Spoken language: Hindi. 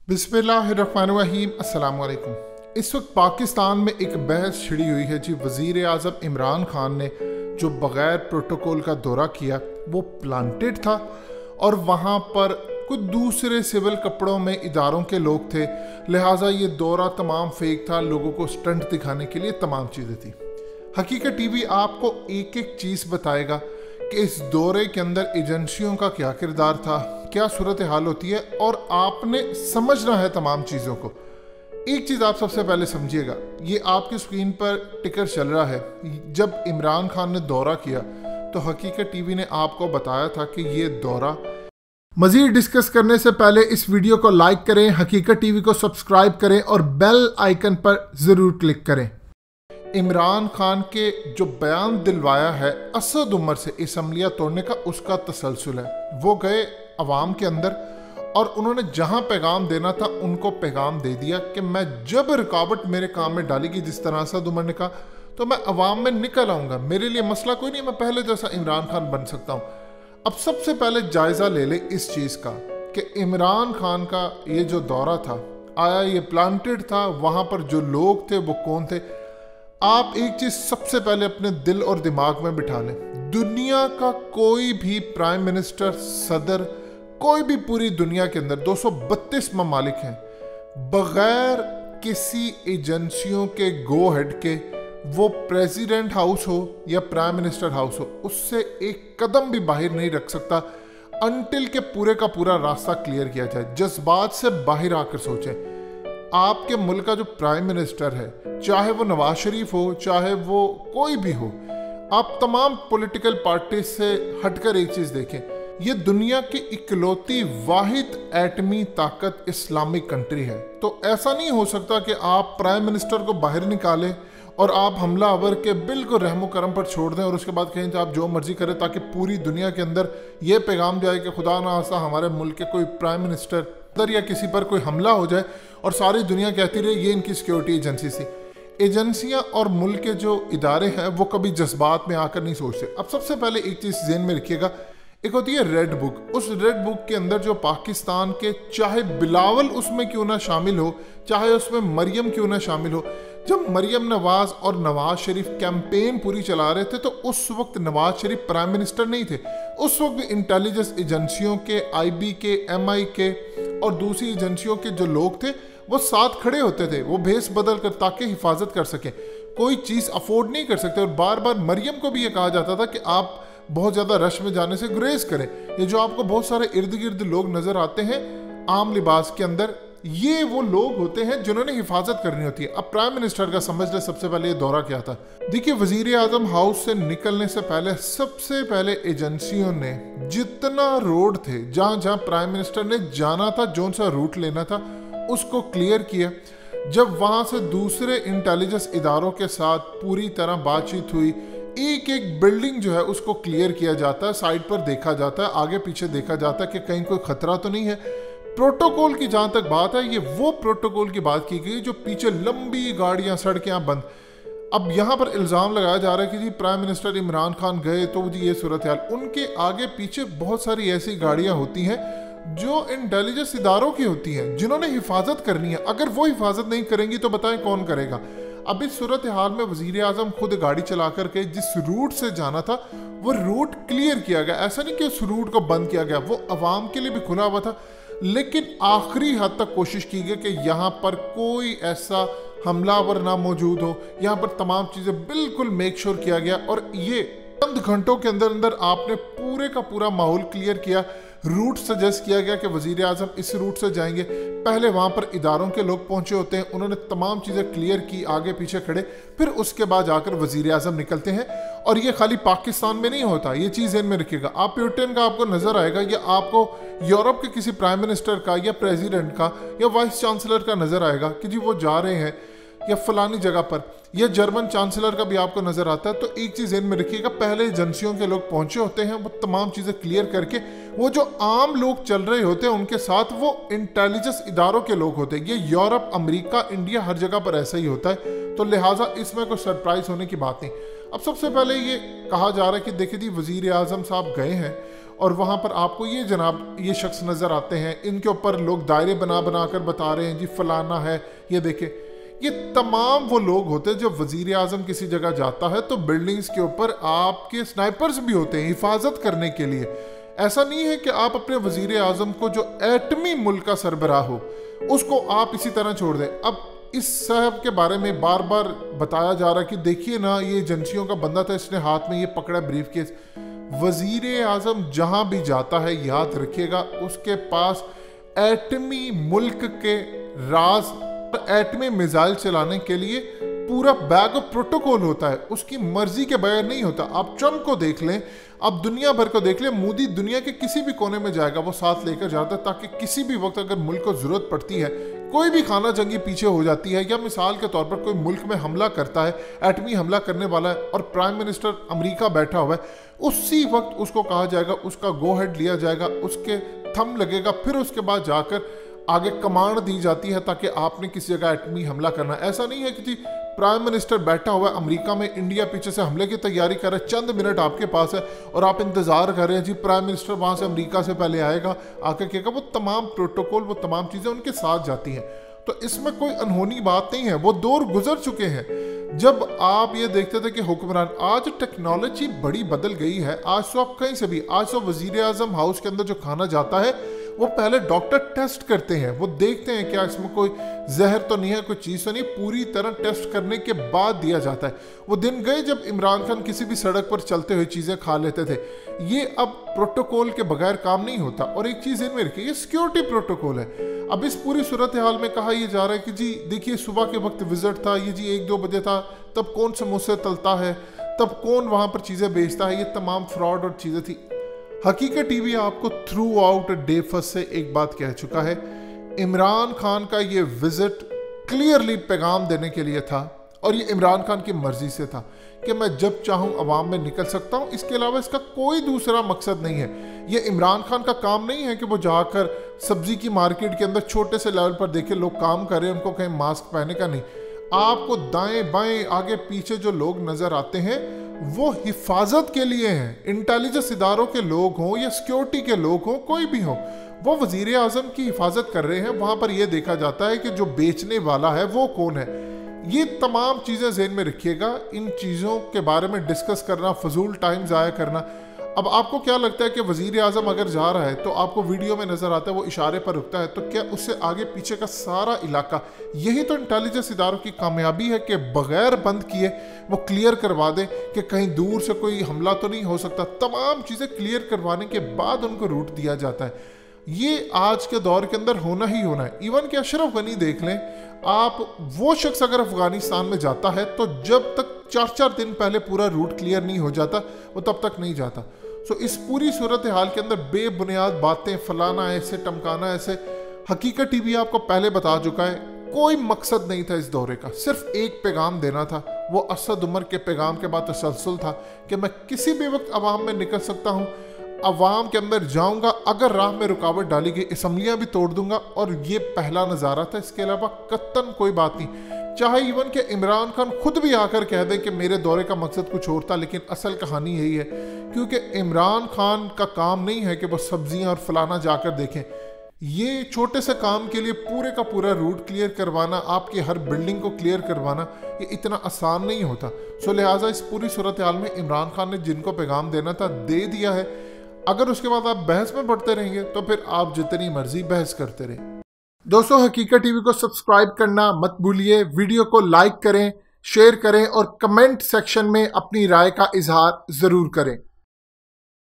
बिस्मिल्लाहिर्रहमानिर्रहीम अस्सलाम वालेकुम। इस वक्त पाकिस्तान में एक बहस छिड़ी हुई है जी। वज़ीर आज़म इमरान खान ने जो बग़ैर प्रोटोकॉल का दौरा किया वो प्लांटेड था और वहाँ पर कुछ दूसरे सिविल कपड़ों में इदारों के लोग थे, लिहाजा ये दौरा तमाम फेक था, लोगों को स्टंट दिखाने के लिए तमाम चीज़ें थी। हकीकत टीवी आपको एक एक चीज़ बताएगा कि इस दौरे के अंदर एजेंसियों का क्या किरदार था, क्या सूरत हाल होती है, और आपने समझना है तमाम चीज़ों को। एक चीज़ आप सबसे पहले समझिएगा, ये आपकी स्क्रीन पर टिकर चल रहा है। जब इमरान खान ने दौरा किया तो हकीकत टीवी ने आपको बताया था कि ये दौरा। मज़ीद डिस्कस करने से पहले इस वीडियो को लाइक करें, हकीकत टीवी को सब्सक्राइब करें और बेल आइकन पर ज़रूर क्लिक करें। इमरान खान के जो बयान दिलवाया है असद उमर से असम्बलियाँ तोड़ने का, उसका तसलसल है। वो गए अवाम के अंदर और उन्होंने जहां पैगाम देना था उनको पैगाम दे दिया कि मैं जब रुकावट मेरे काम में डालेगी, जिस तरह असद उमर ने कहा, तो मैं अवाम में निकल आऊंगा, मेरे लिए मसला कोई नहीं, मैं पहले जैसा इमरान खान बन सकता हूं। अब सबसे पहले जायजा ले ले इस चीज का कि इमरान खान का ये जो दौरा था, आया ये प्लांटेड था, वहां पर जो लोग थे वो कौन थे। आप एक चीज सबसे पहले अपने दिल और दिमाग में बिठा लें, दुनिया का कोई भी प्राइम मिनिस्टर, सदर, कोई भी पूरी दुनिया के अंदर 232 ममालिक हैं, बगैर किसी एजेंसियों के गो हेड के, वो प्रेसिडेंट हाउस हो या प्राइम मिनिस्टर हाउस हो, उससे एक कदम भी बाहर नहीं रख सकता अनटिल के पूरे का पूरा रास्ता क्लियर किया जाए। जज्बात से बाहर आकर सोचें, आपके मुल्क का जो प्राइम मिनिस्टर है, चाहे वो नवाज शरीफ हो, चाहे वो कोई भी हो, आप तमाम पॉलिटिकल पार्टी से हटकर एक चीज देखें, ये दुनिया की इकलौती वाहिद एटमी ताकत इस्लामिक कंट्री है। तो ऐसा नहीं हो सकता कि आप प्राइम मिनिस्टर को बाहर निकालें और आप हमला आवर के बिल्कुल रहमो करम पर छोड़ दें और उसके बाद कहें आप जो मर्जी करें, ताकि पूरी दुनिया के अंदर ये पैगाम जाए कि खुदा ना खास्ता हमारे मुल्क के कोई प्राइम मिनिस्टर या किसी पर कोई हमला हो जाए और सारी दुनिया कहती रहे ये इनकी सिक्योरिटी एजेंसी थी। एजेंसियां और मुल्क के जो इदारे हैं वो कभी जज्बात में आकर नहीं सोचते। अब सबसे पहले एक चीज़ ज़हन में रखिएगा, एक होती है रेड बुक। उस रेड बुक के अंदर जो पाकिस्तान के, चाहे बिलावल उसमें क्यों ना शामिल हो, चाहे उसमें मरियम क्यों ना शामिल हो, जब मरियम नवाज और नवाज शरीफ कैंपेन पूरी चला रहे थे तो उस वक्त नवाज शरीफ प्राइम मिनिस्टर नहीं थे। उस वक्त भी इंटेलिजेंस एजेंसियों के, IB के, MI के और दूसरी एजेंसियों के जो लोग थे वो साथ खड़े होते थे, वो भेस बदल कर, ताकि हिफाजत कर सकें। कोई चीज़ अफोर्ड नहीं कर सकते। और बार बार मरियम को भी ये कहा जाता था कि आप बहुत ज़्यादा रश में जाने से गुरेज करें। ये जो आपको बहुत सारे इर्द गिर्द लोग नज़र आते हैं आम लिबास के अंदर, ये वो लोग होते हैं जिन्होंने हिफाजत करनी होती है। अब प्राइम मिनिस्टर का समझ ले सबसे पहले ये दौरा क्या था। देखिए, वजीर आजम हाउस से निकलने से पहले सबसे पहले एजेंसियों ने जितना रोड थे, जहाँ जहाँ प्राइम मिनिस्टर ने जाना था, जोन सा रूट लेना था, उसको क्लियर किया। जब वहाँ से दूसरे इंटेलिजेंस इदारों के साथ पूरी तरह बातचीत हुई, एक एक बिल्डिंग जो है उसको क्लियर किया जाता है, साइड पर देखा जाता है, आगे पीछे देखा जाता है कि कहीं कोई खतरा तो नहीं है। प्रोटोकॉल की जहां तक बात है, ये वो प्रोटोकॉल की बात की गई जो पीछे लंबी गाड़ियां, सड़कें बंद। अब यहां पर इल्ज़ाम लगाया जा रहा है कि जी प्राइम मिनिस्टर इमरान खान गए तो जी ये सूरत हाल, उनके आगे पीछे बहुत सारी ऐसी गाड़ियां होती हैं जो इंटेलिजेंस इदारों की होती हैं, जिन्होंने हिफाजत करनी है। अगर वो हिफाजत नहीं करेंगी तो बताएं कौन करेगा। अब इस सूरत हाल में वजीर आजम खुद गाड़ी चला करके जिस रूट से जाना था वो रूट क्लियर किया गया। ऐसा नहीं कि उस रूट को बंद किया गया, वो अवाम के लिए भी खुला हुआ था, लेकिन आखिरी हद तक कोशिश की गई कि यहाँ पर कोई ऐसा हमलावर ना मौजूद हो। यहाँ पर तमाम चीज़ें बिल्कुल मेक श्योर किया गया और ये चंद घंटों के अंदर अंदर आपने पूरे का पूरा माहौल क्लियर किया। रूट सजेस्ट किया गया कि वजीर आजम इस रूट से जाएंगे। पहले वहाँ पर इदारों के लोग पहुँचे होते हैं, उन्होंने तमाम चीज़ें क्लियर की, आगे पीछे खड़े, फिर उसके बाद जाकर वजीर आजम निकलते हैं। और ये खाली पाकिस्तान में नहीं होता, ये चीज़ ध्यान में रखिएगा। आप ब्रिटेन का आपको नज़र आएगा, या आपको यूरोप के किसी प्राइम मिनिस्टर का या प्रेसिडेंट का या वाइस चांसलर का नज़र आएगा कि जी वो जा रहे हैं या फलानी जगह पर, या जर्मन चांसलर का भी आपको नजर आता है। तो एक चीज ध्यान में रखिएगा, पहले एजेंसियों के लोग पहुंचे होते हैं, वो तमाम चीजें क्लियर करके, वो जो आम लोग चल रहे होते हैं उनके साथ वो इंटेलिजेंस इदारों के लोग होते हैं। ये यूरोप, अमेरिका, इंडिया, हर जगह पर ऐसा ही होता है, तो लिहाजा इसमें कोई सरप्राइज होने की बात नहीं। अब सबसे पहले ये कहा जा रहा है कि देखिए जी वजीर आजम साहब गए हैं और वहाँ पर आपको ये जनाब ये शख्स नज़र आते हैं, इनके ऊपर लोग दायरे बना बना कर बता रहे हैं जी फलाना है, ये देखें। ये तमाम वो लोग होते हैं जब वजीर आजम किसी जगह जाता है तो बिल्डिंग्स के ऊपर आपके स्नाइपर्स भी होते हैं हिफाजत करने के लिए। ऐसा नहीं है कि आप अपने वजीर आजम को जो एटमी मुल्क का सरबराह हो उसको आप इसी तरह छोड़ दें। अब इस साहब के बारे में बार बार बताया जा रहा है कि देखिए ना ये एजेंसियों का बंदा था, इसने हाथ में ये पकड़ा ब्रीफ केस। वजीर आजम जहां भी जाता है याद रखिएगा उसके पास एटमी मुल्क के राज, एटमी मिसाइल चलाने के लिए पूरा बैग ऑफ प्रोटोकॉल होता है, उसकी मर्जी के बगैर नहीं होता। आप ट्रम्प को देख लें, आप दुनिया भर को देख लें, मोदी दुनिया के किसी भी कोने में जाएगा वो साथ लेकर जाता है ताकि किसी भी वक्त अगर मुल्क को जरूरत पड़ती है, कोई भी खाना जंगी पीछे हो जाती है या मिसाल के तौर पर कोई मुल्क में हमला करता है, एटमी हमला करने वाला है और प्राइम मिनिस्टर अमेरिका बैठा हुआ है, उसी वक्त उसको कहा जाएगा, उसका गो हेड लिया जाएगा, उसके थंब लगेगा, फिर उसके बाद जाकर आगे कमांड दी जाती है ताकि आपने किसी जगह एटमी हमला करना। ऐसा नहीं है कि जी प्राइम मिनिस्टर बैठा हुआ है अमेरिका में, इंडिया पीछे से हमले की तैयारी कर रहा है, चंद मिनट आपके पास है और आप इंतजार कर रहे हैं जी प्राइम मिनिस्टर वहां से अमेरिका से पहले आएगा, आकर कहेगा। वो तमाम प्रोटोकॉल, वो तमाम चीजें उनके साथ जाती हैं। तो इसमें कोई अनहोनी बात नहीं है, वो दौर गुजर चुके हैं जब आप ये देखते थे कि हुक्मरान। आज टेक्नोलॉजी बड़ी बदल गई है, आज तो आप कहीं से भी, आज तो वजीर आजम हाउस के अंदर जो खाना जाता है वो पहले डॉक्टर टेस्ट करते हैं, वो देखते हैं क्या इसमें कोई जहर तो नहीं है, कोई चीज़ तो नहीं, पूरी तरह टेस्ट करने के बाद दिया जाता है। वो दिन गए जब इमरान खान किसी भी सड़क पर चलते हुए चीज़ें खा लेते थे। ये अब प्रोटोकॉल के बगैर काम नहीं होता। और एक चीज़ इनमें रखिए, ये सिक्योरिटी प्रोटोकॉल है। अब इस पूरी सूरत हाल में कहा यह जा रहा है कि जी देखिए सुबह के वक्त विजिट था, ये जी 1-2 बजे था, तब कौन समोसे तलता है, तब कौन वहाँ पर चीज़ें बेचता है, ये तमाम फ्रॉड और चीज़ें थी। हकीकत टीवी आपको थ्रू आउट डे फर्स्ट से एक बात कह चुका है, इमरान खान का ये विजिट क्लियरली पैगाम देने के लिए था और ये इमरान खान की मर्जी से था कि मैं जब चाहूँ अवाम में निकल सकता हूँ, इसके अलावा इसका कोई दूसरा मकसद नहीं है। ये इमरान खान का काम नहीं है कि वो जाकर सब्जी की मार्केट के अंदर छोटे से लेवल पर देखे लोग काम कर रहे हैं, उनको कहीं मास्क पहने का नहीं। आपको दाएं बाएं आगे पीछे जो लोग नजर आते हैं वो हिफाजत के लिए हैं। इंटेलिजेंस इदारों के लोग हों या सिक्योरिटी के लोग हों, कोई भी हो, वो वजीर आजम की हिफाजत कर रहे हैं। वहां पर यह देखा जाता है कि जो बेचने वाला है वो कौन है। ये तमाम चीजें ज़हन में रखिएगा। इन चीज़ों के बारे में डिस्कस करना, फजूल टाइम ज़ाया करना। अब आपको क्या लगता है कि वजीर आजम अगर जा रहा है तो आपको वीडियो में नजर आता है वो इशारे पर रुकता है, तो क्या उससे आगे पीछे का सारा इलाका, यही तो इंटेलिजेंस इदारों की कामयाबी है कि बगैर बंद किए वो क्लियर करवा दें कि कहीं दूर से कोई हमला तो नहीं हो सकता। तमाम चीज़ें क्लियर करवाने के बाद उनको रूट दिया जाता है। ये आज के दौर के अंदर होना ही होना है। इवन कि अशरफ गनी देख लें आप, वो शख्स अगर अफगानिस्तान में जाता है तो जब तक 4-4 दिन पहले पूरा रूट क्लियर नहीं हो जाता वो तब तक नहीं जाता। सो इस पूरी सूरत हाल के अंदर बेबुनियाद बातें, फलाना ऐसे, टमकाना ऐसे, हकीकत टीवी आपको पहले बता चुका है कोई मकसद नहीं था इस दौरे का, सिर्फ एक पैगाम देना था। वो असद उमर के पैगाम के बाद तसलसल था कि मैं किसी भी वक्त अवाम में निकल सकता हूँ, अवाम के अंदर जाऊंगा, अगर राह में रुकावट डाली गई असम्बलियां भी तोड़ दूंगा। और ये पहला नज़ारा था, इसके अलावा कत्तन कोई बात नहीं। चाहे इवन कि इमरान खान खुद भी आकर कह दे कि मेरे दौरे का मकसद कुछ और था, लेकिन असल कहानी यही है। क्योंकि इमरान खान का काम नहीं है कि वो सब्जियां और फलाना जाकर देखें। ये छोटे से काम के लिए पूरे का पूरा रूट क्लियर करवाना, आपकी हर बिल्डिंग को क्लियर करवाना, ये इतना आसान नहीं होता। सो लिहाजा इस पूरी सूरत हाल में इमरान खान ने जिनको पैगाम देना था दे दिया है। अगर उसके बाद आप बहस में पढ़ते रहेंगे तो फिर आप जितनी मर्जी बहस करते रहें। दोस्तों, हकीकत टीवी को सब्सक्राइब करना मत भूलिए, वीडियो को लाइक करें, शेयर करें और कमेंट सेक्शन में अपनी राय का इजहार जरूर करें।